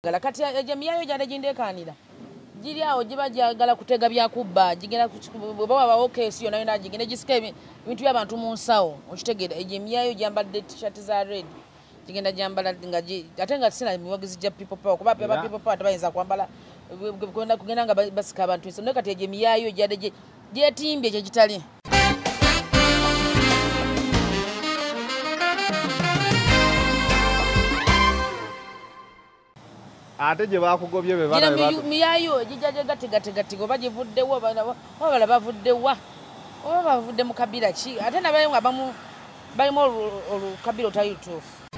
Kati Miyaayu gyade gindekanira. Giri awo giba gyagala kutega byakubba, gigenda baba bawokeesi yona yona gigenda gisika ebintu by'abantu mu nsawo. Okitegeera Miyaayu gyambadde t-shirt za red. Gigenda gyambala nga ate nga sina miwagizi gya people power kuba people power tabayinza kwambala kugenda nga basika abantu nso. Kati Miyaayu gyade gyetimbye kye kitali. Ate gye bakugobye be bana Miyaayu gijjaje gategate oba givuddewo abala bavuddewa oba bavudde mu kabira ki ate nabayo nga balimu olukabira otali lutuufu.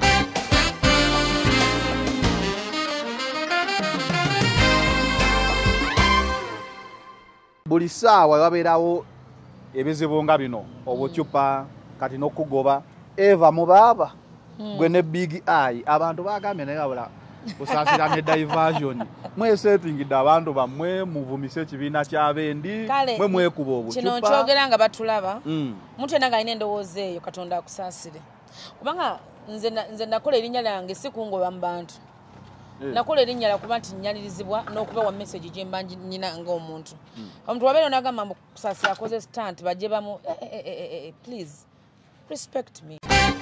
Buli ssaawa wabeerawo ebizibu nga bino obucupa kati n'okugoba eva mu baaba gwe ne big eye abantu bagambye naye wabula Kusaasira ne diversion mwesetingidde abantu bammwe muvumise ekibiina ky'abendi mwe mwekuba obucupa kino nkyogera nga batulaba muntu yenna ng'alina endowooza eyo Katonda akusaasire kubanga nze nakola erinnya lyange si kungoba mu bantu nakola erinnya lyakuba nti nnyanirizibwa n'okubawa message gye mba nyina ng'omuntu omuntu wabeera n'agamba mbu Kusaasira akoze stunt bajje bamu please respect me.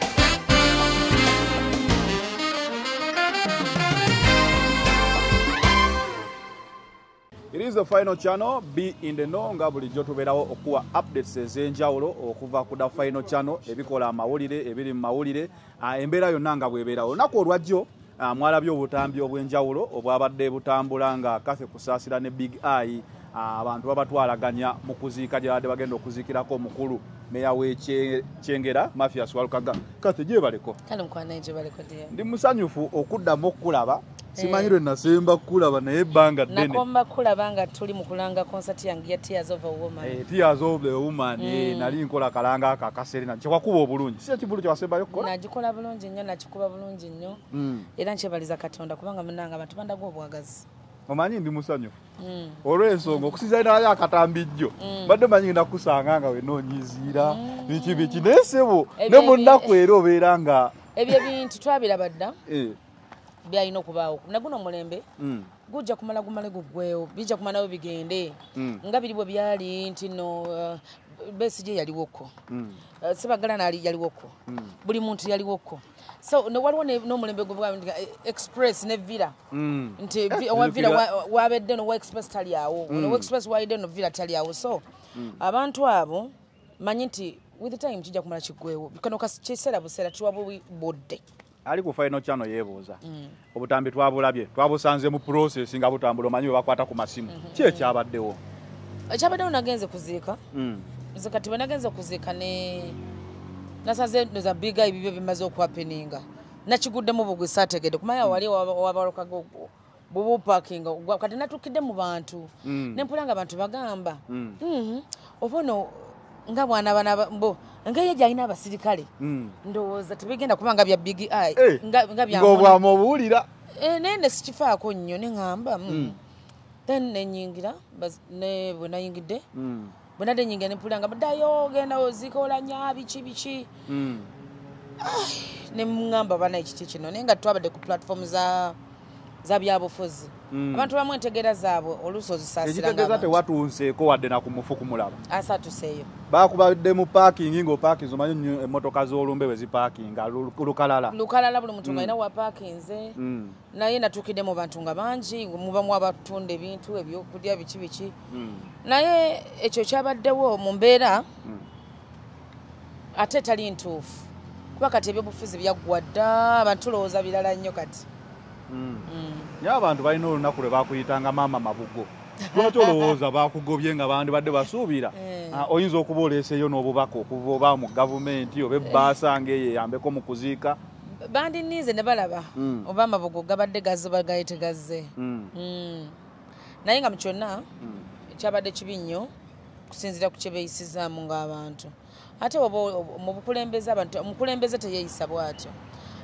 It is the final channel, be in the know nga bulijjo tubeerawo okuwa updates ez'enjawulo okuva ku da final channel ebikola amawulire ebiri mu mawulire embeera yonna nga bw'ebeerawo. Olunaku olwajjo mwalabye obutambi obw'enjawulo obwabadde butambula nga Cathy Kusaasira ne Big Eye abantu babatwalaganya mu kuziika gye babadde bagenda okuziikirako omukulu meya w'Ekyengera Mafias Walukagga. Cathy gyebaleko. Kale mukwana gyebaleko dia. Ndi musanyufu okuddamu okulaba. Simanyiro nasemba kulaba naye banga ddene. Nakomba kulaba nga tuli mu kulanga concert yange ya Tears of a Woman. Tears of the Woman nali nkola kalanga akaserina kyekwakuba obulungi. Si ekivulu kyasemba yokola. Nagikola bulungi nnyo nakikuba bulungi nnyo. Era nkyebaliza Katonda kubanga munanga abantu bandago obwagazi. Omanyi ndi musanyufu. Olw'ensonga okusinza naye akatambijjo. Badde manyi nakusanga nga wenoonyiziira. Biki naye sebo ne munnaku era obeera nga ebyo bintu twabiraba dda. Byalina okubaawo naguno omulembe gujja kumala gumale guggwewo bijja kumalawo bigende nga biri bwe byali nti no Besigye yaliwoko Sebagala nali yaliwoko buli muntu yaliwoko so ne waliwo n'omulembe gwa express ne villa nti wa villa wabedde no express taliawo no express waide no villa taliawo so abantu abo manyi nti with the time kijja kumala kiggwewo kano kakiseera buseera tuwabwe bodde ali ku final channel yebuuza obutambi twabulabye twabusanze mu process nga butambula omanyi bakwata ku masimu ki ekyabaddewo ekyabaddewo nagenze kuziika nze kati bwe nagenze kuziika ne nasaze za Big Eye bibyo bimaze okuhappeninga nakiguddemu bugwe saategedde kumanya wali Walukagga bubu parking kati natukidde mu bantu nempulanga abantu bagamba obono nga bwana bana mbo ngaye jayina abasirikale ndowooza tebigenda kubanga bya Big Eye nga bya ng'obwamubuulira nene sikifaako nnyo ne ŋŋamba then nenyingira ne bwe nayingidde bwe nadde nyingira ne mpulira nga baddayo genda ozikola nya biki ne ŋŋamba bana ekiti kino naye nga twabadde ku platform za byabufuzi abantu bamu entegeera zaabwe oluusi ozisaasira ekitegeeza tewatunseeko wadde nakumufu kumulaba asatuseeyo baakubadde mu parking ng'opaakinze omanyi nnyo emmotoka z'olumbe bwe zipaakinga lukalala buli muntu ng'alina wapaakinze naye natuukidde mu bantu nga bangi mubamu abatunda ebintu ebyokulya biki naye ekyo kyabaddewo mu mbeera ate tali ntuufu kuba kati ebyobufuzi byaggwa dda abantu tulowooza birala nnyo kati naye abantu balina olunaku lwe bakuyitanga maama mabugo lwaki olowooza bakugobye nga bandi badde basuubira oyinza okuba oleeseeyo n'obubaka okuva oba mu gavumenti oba ebbaasa ng'eyo eyambeko mu kuziika bandiniize ne balaba oba amabugo gabadde gazze bagaye tegazze naye nga mu kyonna kyabadde kibi nnyo kusinziira ku kye beeyisizaamu ng'abantu ate oba mu bukulembeze abantu omukulembeze teyeeyisa bw'atyo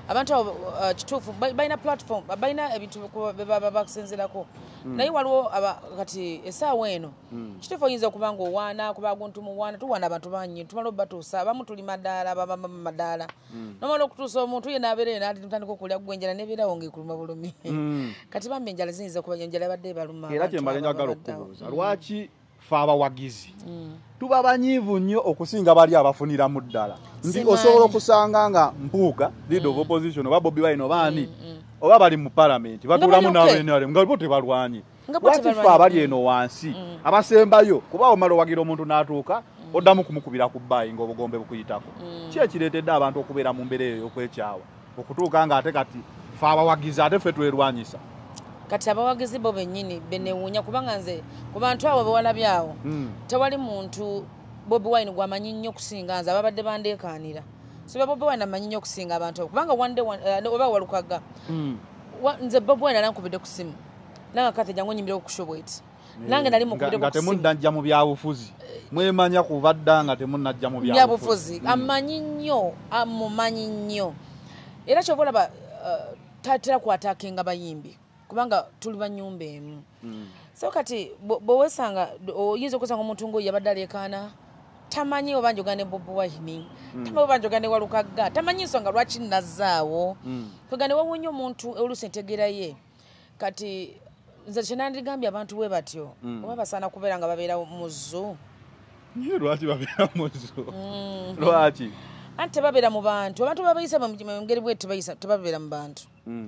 abantu kituufu balina platform balina ebintu bakusenzerako naye waliwo kati essaawa eno kituufu oyinza okuba nga owaana kuba guntu muwaana tuwaana abantu bangi tumala obatuusa abamu tuli madaala babama madaala nomala okutuusa omuntu ye n'abeera natandika okulya gwenjala n'ebeerawo ng'ekuluma bulumi kati bambi enjala ziyinza okuba enjala ebadde ebaluma era kyembale njagala okubuuza lwaki fe abawagizi tuba banyiivu nnyo okusinga bali abafuniramu ddala nti osobola okusanga nga mpuuga leader of opposition oba Bobi Wine obaani oba bali mu palamenti batuulamu n'abenare nga bo tebalwanye lwaki fe abali eno wansi abasembayo kuba omala owagira omuntu n'atuuka oddamu kumukubira ku bbayi ng'obugombe bukuyitako ki ekireetedde abantu okubeera mu mbeera eyo y'okwekyawa okutuuka nga ate kati fe abawagizi ate ffe twerwanyisa kati abawagizi bo bennyini benewuunya kubanga nze ku bantu abo bewalabyawo tewali muntu Bobi Wine gwamanyi nnyo okusinga nze ababadde bandeekaanira siba Bobi Wine amanyi nnyo okusinga abantu abo kubanga oba Walukagga nze Bobi Wine alankubidde ku simu nanga Cathy jangu nyimbire okushobweti nange nali mukubidde ku simu nga temunnajja mu byabufuzi mwemanya kuva dda nga temunnajja mu byabufuzi amanyi nnyo amumanyi nnyo era kyova olaba tatera kwataakinga bayimbi kubanga tuli banyumba emu so kati bwewesanga oyinza okusanga omuntu ng'oyo yabadde aleekaana tamanyi oba njogane Bobi Wine tamanyi oba njogane Walukagga tamanyi nsonga lwaki nazzaawo kwegane wawunya omuntu oluusi entegeera ye kati nze kyenandigambye abantu bwe batyo oba basaana kubeera nga babeera mu zoo ye lwaki babeera mu zoo lwaki anti tebabeera mu bantu abantu babayisa mu ngeri bwe tebabeera mu bantu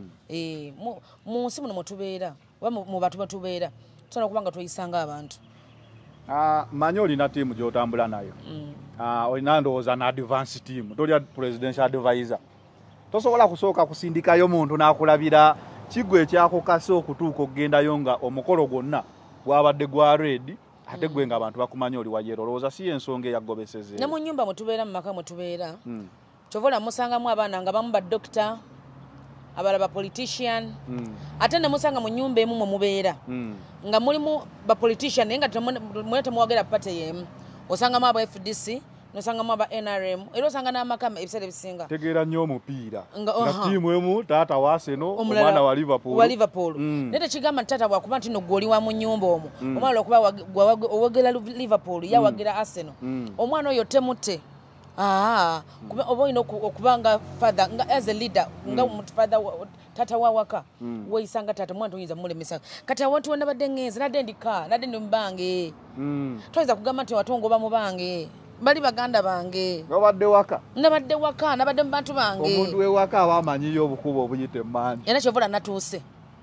mu nsi muno mwetubeera oba mu bantu mwetubeera tusobola okuba nga tweyisanga abantu manyi olina tiimu gy'otambula nayo olina ndowooza na advance team tolya presidential advisor tosobola kusooka kusindikayo muntu n'akulabira kiggwe ekyakukase okutuuka okugendayo nga omukolo gwonna gwabadde gwa reedi ate gwe nga abantu bakumanyi oli wayero olowooza si ensonga eyagobeseze ne mu nnyumba mwetubeera mu maka mwetubeera kyovola musangamu abaana nga bamu badokita abala ba politician ate ne musanga mu nnyumba emu mwe mubeera nga mulimu ba politician naye nga mwena temuwagera pate yemu osangamu aba FDC nosangamu aba NRM era osanga n'amaka ebiseera ebisinga tegeera nnyo omupiira nga tiimu emu taata wa Arsenal omwana wa Liverpool naye tekigamba nti taata bwakuba nti no gwoli wa mu nnyumba omwo omwana okuba owogera Liverpool yawagira Arsenal omwana oyo temutte oba olina okuba nga father nga as a leader nga father tata wawaka weeyisanga tata mwana toyinza mulemesa kati awantu wonna badde ngenze nadde ndika nadde ndi mubange toyinza kugamba nti watonga oba mubange bali baganda bange nabadde waka nabadde mu bantu bange omuntu wewaka aba amanyiyo obukuba obuyite mangi era kyovola natuuse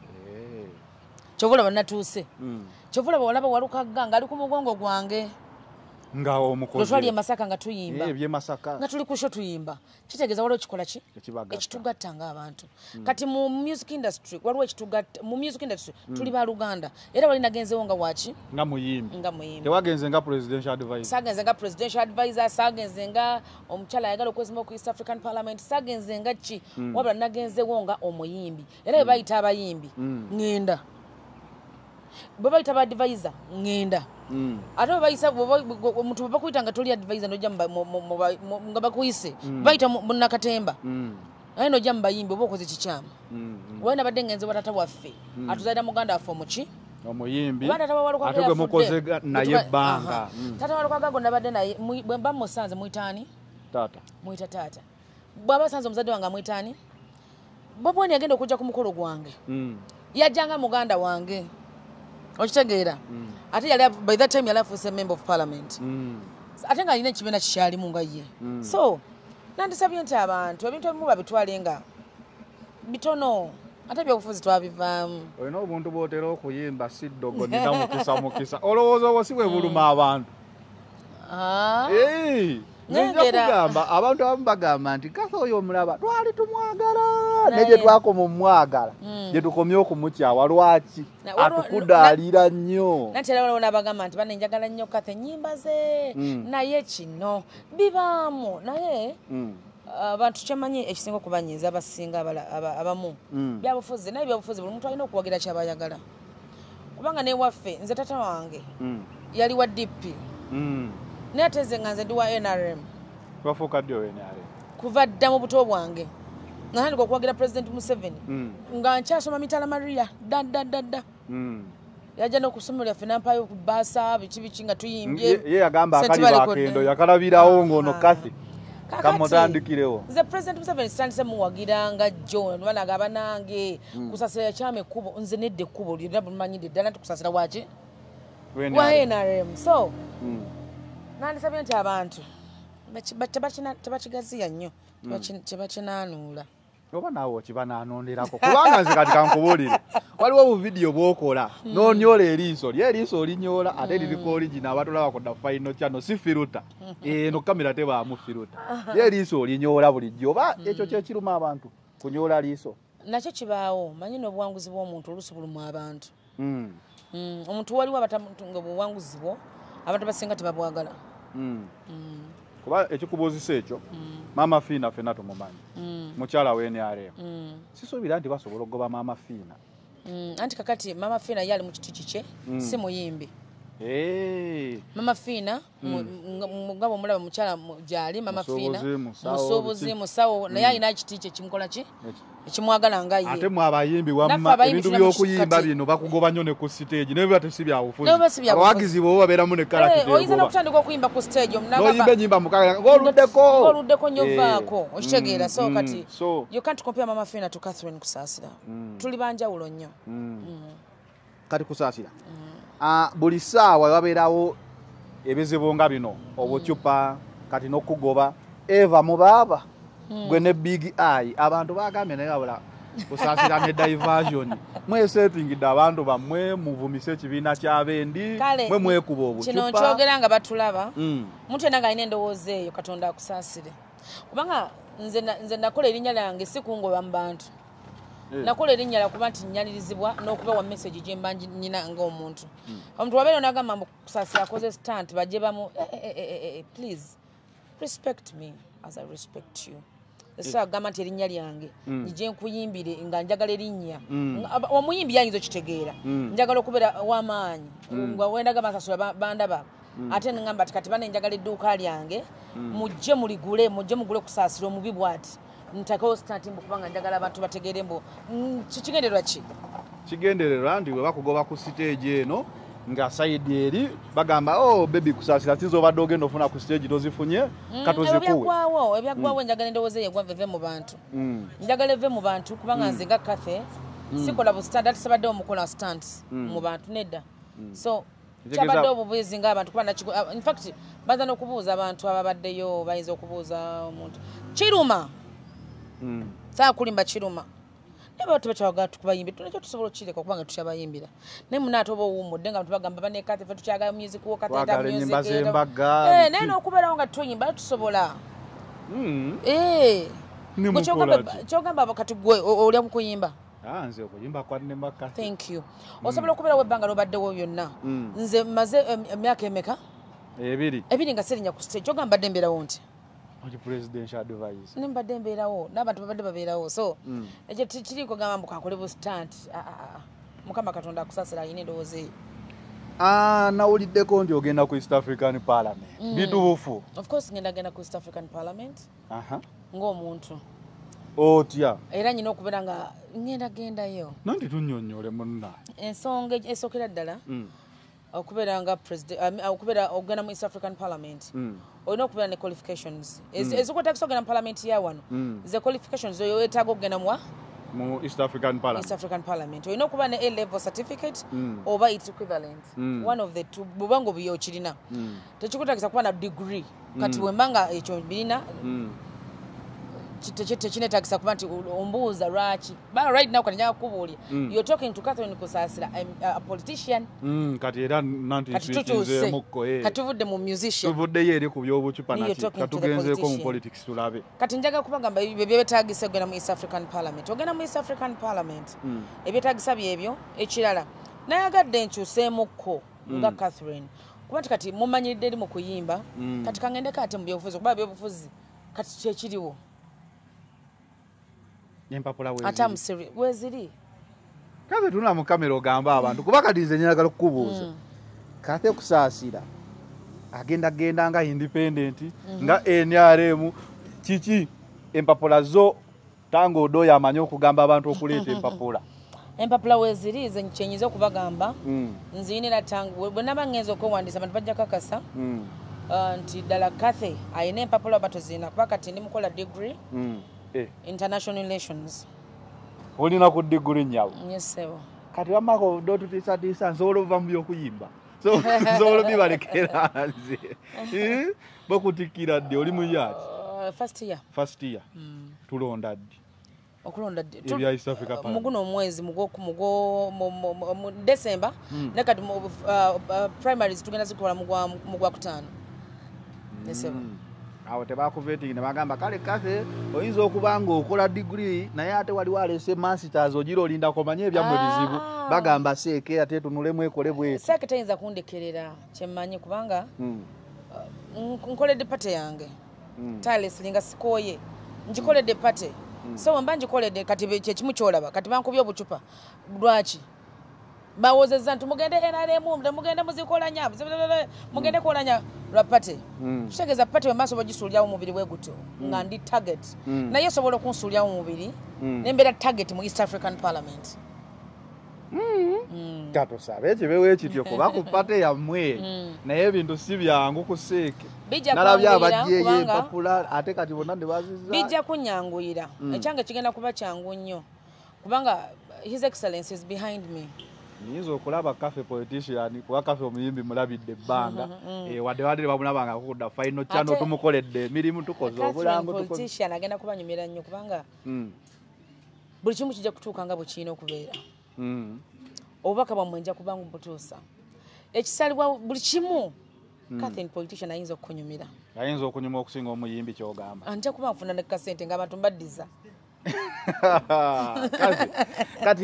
kyovola banatuuse kyovola bawalaba Walukagga nga ali ku mugongo gwange nga omukozi twali e Masaka nga tuyimba ebye Masaka nga tuli kusho tuyimba kitegeeza waliwo kikola ki ekitugatta ng'abantu kati mu music industry waliwo ekitugatta mu music industry tuli ba Luganda era wali nagenzewo nga waki nga muyimbi tewagenze nga presidential advisor sagenze nga presidential advisor sagenze nga omukyala ayagala okwezimba ku East African Parliament sagenze nga ki wabula nagenzewo nga omuyimbi era bwe bayita abayimbi ngenda bwe bayita ba advisor ngenda ate bayisa omuntu bakuyita nga toli advisor nojja nga bakuyise bayita munnakatemba naye nojja mubayimbi oba okoze kikyamu walina badde ngenze watata waffe atuzaira muganda waffe omuki omuyimbi ate gwe mukoze naye ebbanga tata Walukagga gonna badde naye bwe mba musanze muyitaani muyita taata bw'aba sanze omuzadde wange amuyitaani Bobi Wine yagenda okujja ku mukolo gwange yajjanga muganda wange okitegeera ate yali by that time yali afuuse member of parliament ate nga alina ekibiina kikyalimu nga ye so nandisabye nti abantu ebintu ebimu babitwale nga bitono ate ebyobufuzi twabivaamu olina obuntu bwotera okuyimba siddogo nina mukisa olowooza obwo si bwe buluma abantu Nengera abantu abamu bagamba nti Cathy oyo omulaba twali tumwagala negye twakoma omwagala gye tukomye okumukyawa lwaki atukudaalira nnyo nati era waliwo n'abagamba nti bane njagala nnyo Cathy ennyimba ze naye kino bibaamu naye abantu kyemanyi ekisinga okubanyiiza abasinga abamu byabufuzi naye byabufuzi buli muntu alina okuwagira kyabayagala kubanga newaffe nze tata wange yali wa DP naye ate nze nga nze ndi wa NRM wafuuka ddi NRM kuva dda mu buto bwange Nahandi okwagira President Museveni nga nkyasoma Mitala Maria da yaja n'okusomera ffe nampayo ku basa biki nga tuyimbye ye yagamba akali bakendo yakalabirawo ngono Cathy kamutandikirewo nze President Museveni sitandise muwagira nga John balagaba nange Kusaasira kyame ekkubo nze nedde ekkubo lyonna bulumanyidde ddala nti Kusaasira waki wa NRM so nandisabye nti abantu tebakigaziya nnyo tebakinanuula oba naawe okibananonderako kubanga nze kati kankubulire waliwo buvidiyo bwokola nonyola eriiso lyeriiso olinyola ate liriko origina abatulaba kudda final channel si firuta eno kamera tebaamu firuta lyeriiso olinyola bulijjo oba ekyo kyekiruma abantu kunyola liiso nakyo kibaawo manyi n'obuwanguzi bw'omuntu oluusi bulumu abantu omuntu waliwo abatamutunga obuwanguzi bwo abantu basinga tebabwagala kuba ekikubuuzisa ekyo Mama Fiina ffenna tumumanyi mukyala we NRM sisuubira nti basobola okugoba Mama Fiina anti kakati Mama Fiina yali mu kiti kikye si muyimbi Mama Fiina mugabo mulaba mukyala gyali Mama Fiina musuubuzi musawo naye alina ekiti kye kimukola ki ekimwagala nga ye ate mwe abayimbi wamma ebintu by'okuyimba bino bakugoba nnyo ne ku stage naye biba si byabufuzi abawagizi bo babeeramu ne kala kiteegoba oyinza n'okutandika okuyimba ku stage n'oyimba ennyimba mukaaga ng'oluddeko nyovaako okitegeera so kati you can't compare Mama Fiina to Catherine Kusaasira tuli banjawulo nnyo kati Kusaasira buli ssaawa wabeerawo ebizibu nga bino obucupa kati n'okugoba eva mubaaba gwe ne big eye abantu bagambye naye wabula Kusaasira ne diversion mwesetingidde abantu bammwe muvumise ekibiina ky'abendi mwe mwekuba obucupa kino nkyogera nga batulaba muntu yenna ng'alina endowooza eyo Katonda akusaasire kubanga nze nakola erinnya lyange si kungoba mu bantu nakola erinnya lyakuba nti nnyanirizibwa n'okubawa message gye mba nnyina ng'omuntu omuntu wabeera onagamba mbu Kusaasira akoze stunt bajje bamu please respect me as I respect you esa agamba nti erinnya lyange nijje nkuyimbire nga njagala erinnya omuyimbi yayinza okitegeera njagala okubeera w'amaanyi nga wenda gamba nsasula bandaba ate ngamba kati bane njagala edduuka lyange mujje muligule mujje mugule Kusaasira omubi bw'ati ntakao stunt mbu kubanga njagala abantu bategeere mbu kigendererwa ki kigendererwa ndi we bakugoba ku stage eno nga side eri bagamba oh baby Kusaasira tizobadde ogenda ofuna ku stage tozifunye katozikuwe ebyagwawo njagala endowooza yegwa veve mu bantu njagala eve mu bantu kubanga nze nga Cathy sikola bu stand ati sabadde omukola stunt mu bantu nedda so kyabadde obubuuzi ng'abantu kuba in fact baza n'okubuuza abantu ababaddeyo bayinza okubuuza omuntu kiruma saa kulimba kiruma neba tubachawagala tukubayimbi tunakyo tusobola okireka kubanga tukyabayimbira naye munaate oba owummudde nga tubagamba bane Cathy ffe tukyagala music wo naye n'okubeerawo nga tuyimba tusobola kyogamba kati gwe olya mukuyimba nze okuyimba kwannemba Cathy thank you osobola okubeerawo ebbanga lobaddewo byonna nze maze emyaka emeka ebiri nga serinya ku stage kyogamba badde mbeerawo nti presidential advice nimbadde mbeerawo n'abantu babadde babeerawo so ekyo kiriko gamba mbu kakole bu stunt Mukama Katonda akusaasira alina endowooza eyo nawuliddeko nti ogenda ku East African Parliament bituufu of course ngenda ku East African Parliament ng'omuntu otya era nyina okubeera nga gendayo nanti tunnyonnyole munnaye ensonga esookera ddala okubeera nga president okubeera ogenda mu East African Parliament olina okubeera ne qualifications ezikutakisa ogenda mu parliament ya wano ze qualifications oyo weetaaga okugenda mu East African Parliament olina okuba ne A-level certificate oba its equivalent one of the two bwobanga obuyo okirina tekikutakisa kuba na degree kati bwembanga ekyo birina tekinetagisa kuba nti ombuuza lwaki bana right now kati njaga kubuulya you're talking to Catherine Kusaasira a politician kati era nanti tutuusemukko kati tuvudde mu musician tuvuddeyo eri ku by'obucupa nati katugenzeeko mu politics tulabe kati njaga kubagamba byetagisa ogenda mu East African Parliament ogenda mu East African Parliament ebyetagisa byebyo ekirala nayagadde nkyuseemukko nga Catherine kuba nti kati mumanyiridde eri mu kuyimba kati kangendeko ate mu byobufuzi okuba byobufuzi kati kyekiriwo empapula weziri kaze tuna mu kamera ogamba abantu kuba kati nze nyagala kukubuuza Cathy Kusaasira agenda nga independent nga NRM kiki empapula zo tango odoyo amanyi okugamba abantu okuleeta empapula empapula weziri nze kyenyiza okubagamba nziyinira tango bwe naba ngenza okwewandiisa abantu bajja kakasa nti ddala Cathy ayina empapula oba tozirina kuba kati ndi mukola degree international relations. Olina ku degree nyawo? Yes sebo. Kati wamako do tutisa nsobola ova mu byokuyimba nsobola bibalekera nze bakutikira ddi oli mu yaaki? First year. Tulonda ddi? Okulonda ebya East Africa Parliament muguno omwezi mu December ne kati primaries tugenda zikola mu gwa kutaano. December. Awo tebakuvetingi ne bagamba kale Cathy oyinza okubanga okola degree naye ate wali walese masters ogira olinda komanye ebyammwe bizibu bagamba seeke ate tunulemu ekole bwe seeke tayinza kundekerera kyemmanyi kubanga nkoledde pate yange tales linga sikoye njikoledde pate so mba njikoledde kati kyekimu kyolaba kati bankubye obucupa lwaki bawozezza nti mugende NRM mugende muzikolanya mugende kolanya lwa pate kitegeeza pate wemaaso bagisuulyawo mubiri bwe gutyo nga ndi target naye sobola okunsuulyawo mubiri nembeera target mu East African Parliament. Katosabe ekibeewo ekityo kuba ku pate yammwe naye ebintu si byangu ku seeke nalabye abajjeeyo empapula ate kati bonna ne bazizza bijja kunyanguyira ekyange kigenda kuba kyangu nnyo kubanga His Excellency is behind me. Nizo okulaba Cathy politician kuba Cathy omuyimbi mulabidde ebbanga wadde bamulabanga kukudda final channel tumukoledde emirimu tukoze obulango politician agenda kubanyumira nnyo kubanga buli kimu kijja kutuuka nga bwe kirina okubeera obubaka bwammwe nja kubanga mbutuusa ekisalibwa buli kimu Cathy politician ayinza okunyumira ayinza okunyuma okusinga omuyimbi kyogamba nja kuba nfuna ne kasente ng'abantu mbaddiza kati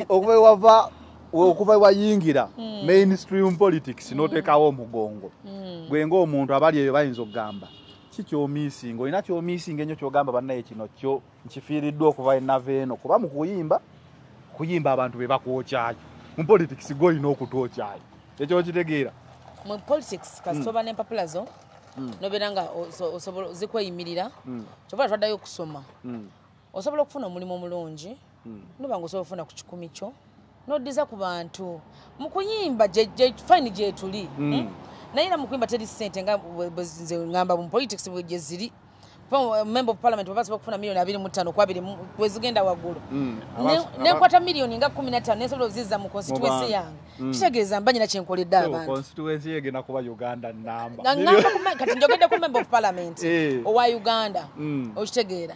okuva wayingira mainstream politics notekawo omugongo gwe ng'omuntu abali eyo bayinza okugamba kikyomisinga olina kyomisinga ennyo kyogamba bannaye kino kyo nkifiiriddwa okuva enaveeno kuba mu kuyimba abantu be bakwokyayo mu politics golina okutwokyayo ekyo kitegeera mu politics kasitoba n'empapula zo nobeera nga osobola zikweyimirira kyobola twaddayo okusoma osobola okufuna omulimu omulungi noba nga osobola okufuna ku kikumi kyo noddiza ku bantu mu kuyimba fine gye tuli naye era mu kuyimba teri ssente nga nze ngamba mu politics bwe gye ziri member of parliament babasobola okufuna miliyoni 25 ku 2 bwezigenda waggulu nenkwata miliyoni nga 15 nesobola ozizza mu constituency yange kitegeeza mba nyina kyenkoledde abantu constituency egenda kuba Uganda namba kati njogedde ku member of parliament owa Uganda okitegeera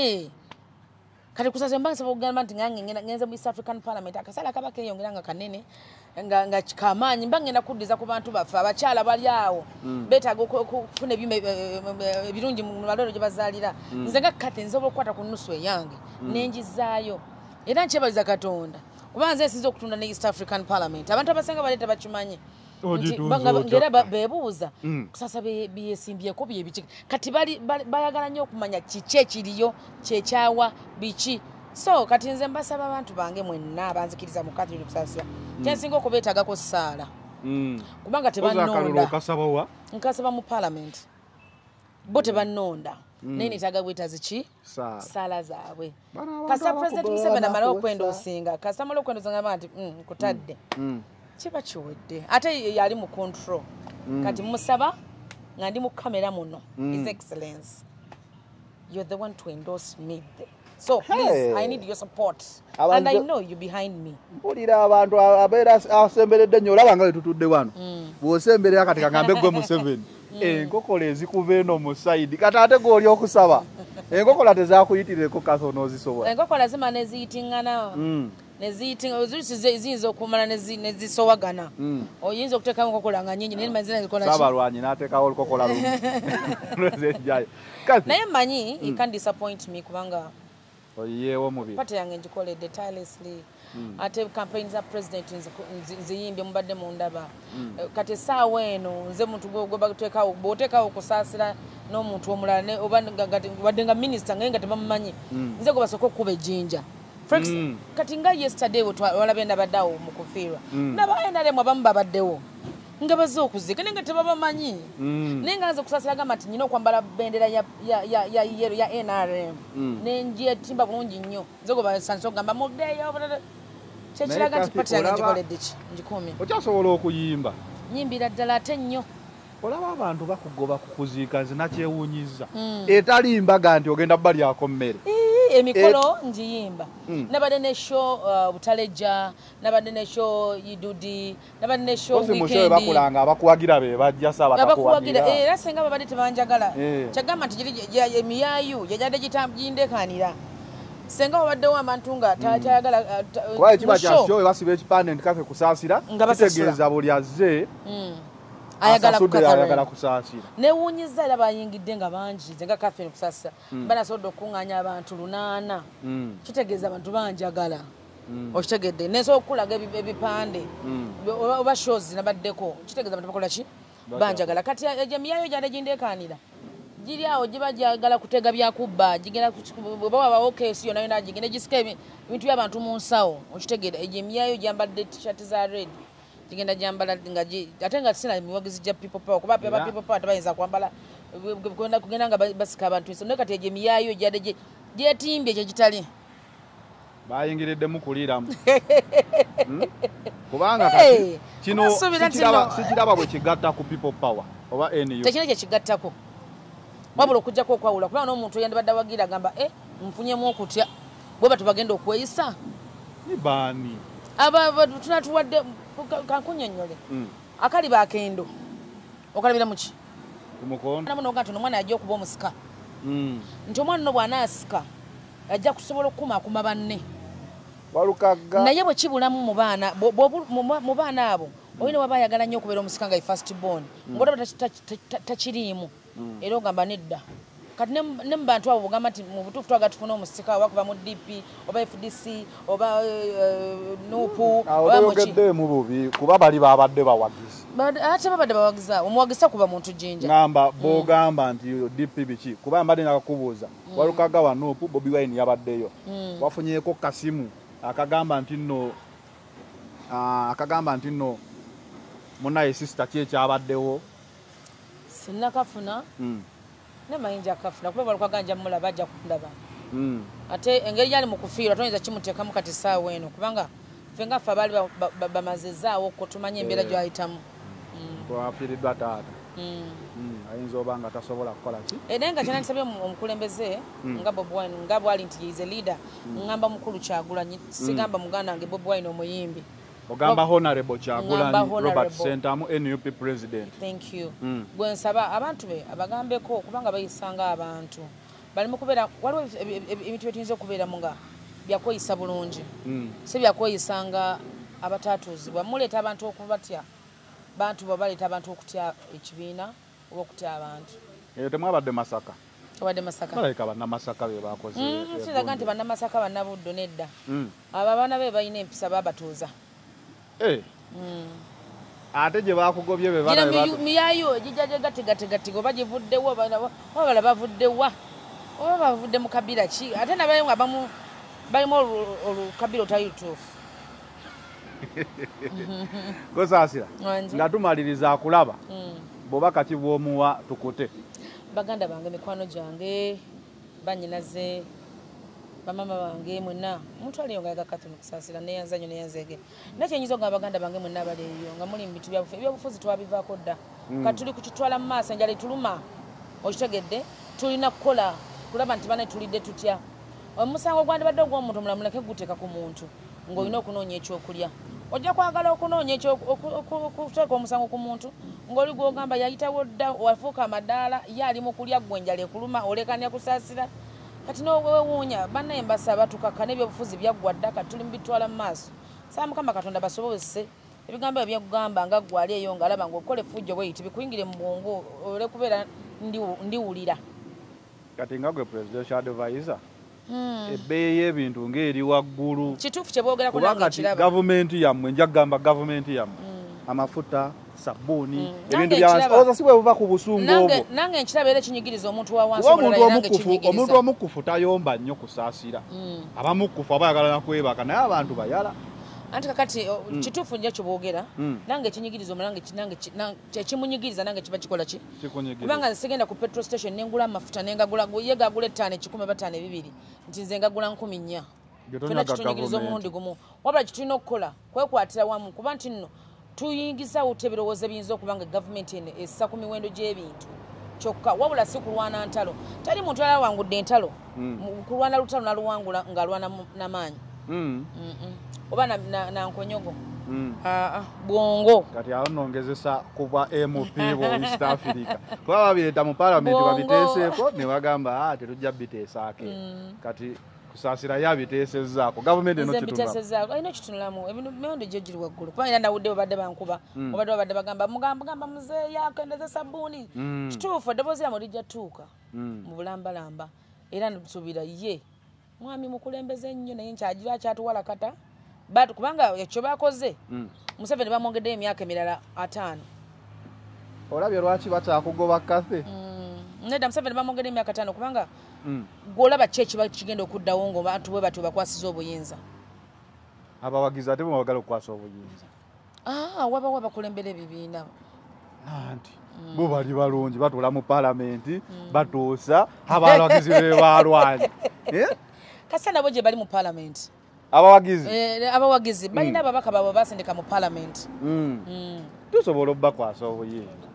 kati kusasa mba nsobola okugamba nti ngenze mu East African Parliament akasala kaba keeyongera nga kanene nga kamaanyi mba ngenda kuddiza ku bantu baffe abakyala bali awo beetaaga okufuna ebirungi mu malwaliro gye bazaalira nze nga Cathy nsobola okukwata ku nnusu eyange nenjizaayo era nkyebaliza Katonda kuba nze nsinza okutunda ne East African Parliament abantu abasinga baleeta bakimanyi ngera bebuuza kusasa byesimbyeko byebiki kati bayagala nnyo okumanya kiki ekiriyo kyekyawa biki so kati nze mbasaba abantu bange mwenna abanzikiriza mu Cathy Kusaasira kyensinga okubeetagako ssaala kubanga tebannonda nkasaba mu Parliament bo tebannonda naye netaaga bwetazi ki ssaala zaabwe kasita President Museveni amala okwendoosinga kasita amala okwendoosinga nti nkutadde kiba kiwedde ate yali mu control kati musaba nga ndi mu kamera muno His Excellency you're the one to endorse me there. So please I need your support and I know you behind me. Mpulira abantu abeera asemberedde nnyo olaba nga wetutudde wano bw'osemberera kati kagambe gwe Museveni enkokola ezikuva eno mu side kati ate gw'oli okusaba enkokola tezaakuyitireko Cathy onoozisobola enkokola zima neziyitingana ziyinza okumala nezisowagana oyinza okuteekamu enkokola nga nyingi naye mazina zikola Saabalwanyi n'ateekawo olukokola lumu naye mmanyi you can't disappoint me kubanga oyiyeewo mubiri pate yange ngikoledde tirelessly ate campaign za president nziyimbye mubadde mu ndaba kati essaawa eno nze muntu bw'oteekawo Kusaasira n'omuntu omulala wadde nga minisita ngaye nga tebamumanyi nze gwe basooka okukuba ejjinja kati nga yesterday walabye ndabaddeawo mu kufiirwa ndaba NRM abamu babaddewo nga bazze okuziika naye nga tebabamanyi naye nga naze okusaasira gamba nti nyina okwambala bendera ya NRM nenjetimba bulungi nnyo nze gwe basanisa okugamba muddeeyo kyekiraga nti pati yange ngikoledde ki ngikuumye okyasobola okuyimba nyimbira ddala ate nnyo olaba abantu bakugoba ku kuziika nze nakyewuunyiza etali mbaga nti ogenda balyako mmere emikolo njiyimba nabadde ne show Butaleja nabadde ne show Idudi nabadde ne show weekend bakulanga abakuwagira be bajja saba abakuwagira era senga babadde tebanjagala kyagamba nti Miyaayu yajadde gitamjindekanira senga babaddewo abantu nga tayagala kwaye kiba kya show basiba ekipande ndikafe kusaasira kitegeeza buli azze ayagala kusaasira newuunyiza era bayingidde nga bangi zenga kafe kusaasira banasobodde okuŋŋaanya abantu 8 kitegeeza abantu banjagala okitegedde nensobola okukulaga ebipande oba shows nabaddeko kitegeeza abantu bakola ki banjagala kati Miyaayu gyadde gindeekaanira giri awo giba gyagala kutega byakubba gigenda oba wabawo keesi yonna yonna gigenda gisika ebintu by'abantu mu nsawo okitegedde Miyaayu gyambadde t-shirt za red gigenda gyambala ate nga sina miwagizi gya people power kuba people power tebayinza kwambala kugenda nga basika abantu nso naye kati Miyaayu gyadde gyetimbye ekyo kitali bayingiriddemu kuliramu kubanga kati kino sikiraba bwe kigatta ku people power oba NU tekina kye kigattako wabula okujjako okwawula kubanga n'omuntu yandibadde awagira agamba nfunyemu okutya bwe batu bagenda okweyisa ni baani tunatuwadde kankunyonnyole akali bakendo okalabira muki kumukondo namuno oganti omwana ajja okuba omusika nti omwana no bw'anaasika ajja kusobola okukumaakuma banne Walukagga naye bwe kibulamu mu baana abo oyina waba ayagala nnyo okubeera omusika nga first born ng'olaba takiriimu era ogamba nedda kati ne mu bantu abo bugamba nti mu butuufu twaga tufuna omusika oba kuva mu DP oba FDC oba nupu oba oyogedde mu bubi kuba bali babadde bawagizi ate babadde bawagiza omuwagisa kuba muntu jinja ngamba bogamba nti DP biki kuba mbadde nakakubuuza Walukagga wa nupu Bobi Wine yabaddeyo wafunyeeko kasimu akagamba nti nno munaye sister ki ekyabaddewo sinnakafuna ne mayinja akafuna kuba Walukagga nja mulaba ajja kundaba ate engeri yali mu kufiirwa toyinza kimuteekamu kati saawa eno kubanga ffe nga ffe abaali bamazezaawo okko tumanye embeera gy'ayitamu twafiiriddwa taata ayinza oba nga tasobola kukola ki naye nga kyanandisabye omukulembeze nga Bobi Wine nga bwali nti is a leader ngamba mukulu Kyagulanyi sigamba muganda wange Bobi Wine omuyimbi ogamba honorable Kyagulanyi Robert Sentamu NUP president thank you gwe nsaba abantu be abagambeko kubanga bayisanga abantu bali mu kubeera waliwo ebintu byetuyinza okubeeramu nga byakweyisa bulungi si byakweyisanga abataatuuzibwa muleeta abantu okubatya bantu babaleeta abantu okutya ekibiina oba okutya abantu temwabadde Masaka tewabadde Masaka malayika bannamasaka be bakoze kiraga nti bannamasaka bannabuddo nedda abo abaana be balina empisa babatuuza ate gye bakugobye be Miyaayu gijja gyegategategatiga oba givuddewo wabala bavuddewa oba bavudde mu kabira ki ate nabayo nga balimu olukabira otali lutuufu Kusaasira nga tumaliriza akulaba bw'oba kati bw'omuwa tukute baganda bange mikwano gyange bannyinaze bamama bange mwenna omuntu aliyo nga yaga Cathy Kusaasira neyanza nnyo neyanzeege nakyenyinza nga baganda bange mwenna abali eyo nga muli mu bintu ebyobufuzi twabivaako dda kati tuli kukitwala mu maaso enjala etuluma okitegedde tulina kukola kulaba nti bane tulidde tutya omusango gwandibadde ogw'omuntu omulamu leke guteeka ku muntu ng'olina okunoonya ekyokulya ojja kwagala okunoonya okuteeka omusango ku muntu ng'oli gw'ogamba yayitawo dda wafuuka amadaala ye ali mu kulya gwe enjala ekuluma olekanya Kusaasira kati n'owewuunya bannaye mbasaba tukakka n'ebyobufuzi byaggwa dda kati tuli mu bitwala mu maaso saa Mukama Katonda basobozese ebigambo ebyo byakugamba nga ggwe ali eyo ng'alaba ng'okola effujjo bweyiti bikuyingire mu bwongo ole kubeera ndiwulira kati nga gwe presidential advisor ebbeeyi y'ebintu ng'eri waggulu kituufu kye boogerako nange kiraba gavumenti yammwe nja kugamba gavumenti yammwe amafuta sabbuuni ebintu byawansi si bwe buva ku busungu obwo nange nkiraba era kinyigiriza omuntu wa wansi omuntu omukkufu tayomba nnyo Kusaasira abamukkufu abayagala nakwebaka naye abantu bayala anti kakati kituufu nnyo kyeboogera nange ekinyigiriza omulange ekimunyigiriza nange kiba kikola ki kubanga nsigenda ku petrol station nengula amafuta nengagula ye gagula 5 10 batano 2 nti nze ngagula 14 fena kitunyigiriza omulundi gumu wabula kitulina okukola kwekwatira wamu kuba nti nno tuyingiza utebirowoozo ebiyinza okubanga gavumenti eno essa ku miwendo gy'ebintu kyokka wabula si kulwana ntalo tali muntu yala wangudde entalo kulwana lutalo naluwangula ng'alwana n'amaanyi oba nankonyogo bwongo kati awo nongezesa kuba MP bo East Africa kuba babireeta mu parliament babiteeseeko ne bagamba tetujja biteesaake kati Kusaasira yabiteesezzaako gavumenti eno kitunulamu ayina kitunulamu emiwendo gye giri waggulu kuba era nawudde babadde bankuba obadde babadde bagamba mugamba muzeeyi akendeze sabbuuni kituufu eddoboozi yamu lijja tuuka mu bulambalamba era nsuubira ye mwami mukulembeze ennyo naye nkyagira kyatuwala kata kubanga ekyo bakoze Museveni bamwongeddeyo emyaka emirala 5 olabye lwaki bakyakugoba Cathy nedda Museveni bamwongeddeyo emyaka 5 kubanga gwolaba ki ekiba kigenda okuddawo ng'abantu bwe batyo bakwasiza obuyinza abawagizi ate bwebagala okukwasa obuyinza wabawo abakulembera ebibiina anti bo bali balungi batuula mu palamenti batuusa abawagizi be balwanya kasa nabo gye bali mu palamenti abawagizi balina ababaka baabwe basindika mu palamenti tusobola obbakwasa obuyinza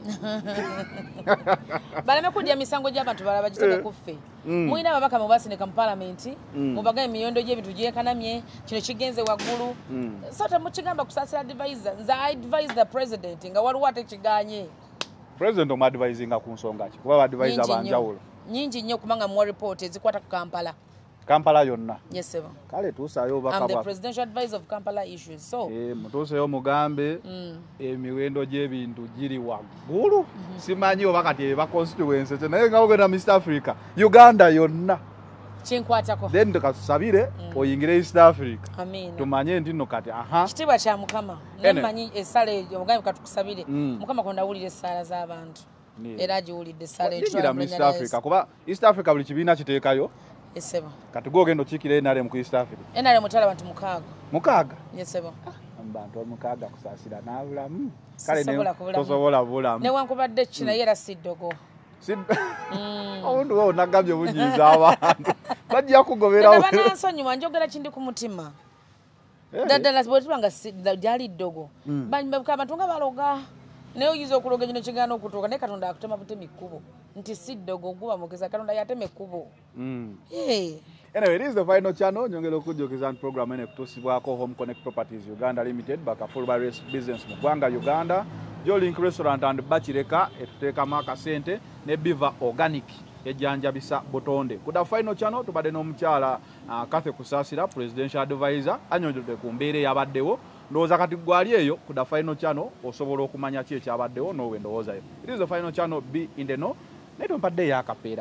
baleme kudya misango gy'abantu balala bagiteke ku ffe mulina ababaka mubasindika mu palamenti mubaga emiyondo gy'ebintu gyekanamye kino kigenze waggulu so temukigamba Kusaasira advisor nze advise the president nga waliwo ate kiganye president omuadvisinga ku nsonga ki kuba badvisor banjawulo nyingi nnyo kubanga muwa report ezikwata ku Kampala yonna yes sir kale tuusayo obaka I'm the presidential advisor of Kampala issues so mutuuseyo mugambe emiwendo gy'ebintu giri waggulu simanyi oba kati eba constituency naye nga ogenda East Africa Uganda yonna kinkwatako then tukatusabire oyingire East Africa amen tumanye nti nno kati kitibwa kya Mukama nemanyi esale omugambe katukusabire Mukama kondawulire essaala z'abantu era agiwulidde essaala East Africa kuba East Africa buli kibiina kiteekayo Yesebo. Kati go gendo chikire NRM ku East Africa. NRM mutala abantu mukaaga. Yesebo. Abantu mukaaga Kusaasira nabulamu. Kale ne tosobola bulamu. Ne wankubadde kina yera siddogo. Omuntu wo nagambye bunyiza abantu. Bajja kugobera wo. Bana nsonyi wanjogera kindi ku mutima. Daddala bwetubanga jali ddogo. Banyibabuka abantu nga baloga. Naye oyiza okuloga kino kigaana okutuuka naye Katonda akutema butema ekkubo nti si ddogo guba mugeza Katonda yatema ekkubo. Anyway, it is the final channel. Nyongera okujjukiza nti program ene kutuusibwako Home Connect Properties Uganda Limited bakafulba business mu ggwanga Uganda Jolink Restaurant and Bachireka etuteekamu akasente ne Biva Organic ejjanjabisa butonde. Ku the final channel tubadde n'omukyala Cathy Kusaasira presidential advisor anyonjodde ku mbeera eyabaddewo ndowooza kati gwali eyo ku the final channel osobola okumanya ki ekyabaddewo n'owe ndowoozayo. It is the final channel, be in the know. Naye tompadde eyakapeera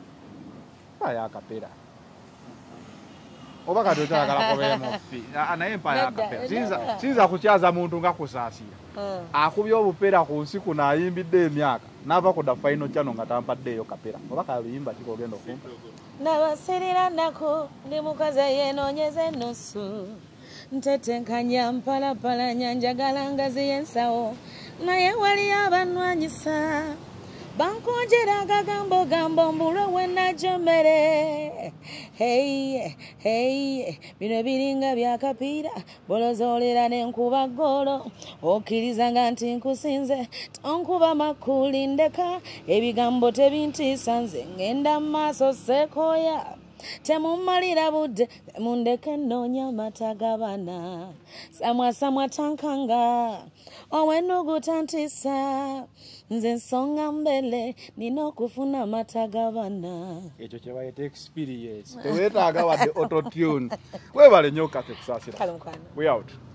oba kati okyagala kobeemu ffi naye mpa yakapeera siyinza kukyaza muntu nga Kusaasira akubye obupeera ku nsi kuno ayimbidde emyaka n'ava ku the final channel nga tampaddeeyo kapeera oba kaluyimba kikogenda okumpa nabasirira nako ndi mukazi yeenoonyeza ennusu ntetenkanya mpalapalanya njagala ngazi y'ensawo naye wali abanwanyisa bankonjera agagambo mbulwe wenajomere bino biringa byakapiira bolozolera nenkuba golo okkiriza nga nti nkusinze tonkuba makuli ndeka ebigambo tebintiisa nze ngenda maaso sekoya temumalira budde mundeke nnoonya mata g'abaana samwasamwa tankanga owenuguta ntisa nze nsonga mbele nina okufuna mata g'abaana ekyo kye bayita experience teweetaaga wadde autotune weebale nnyo Cathy Kusaasira we out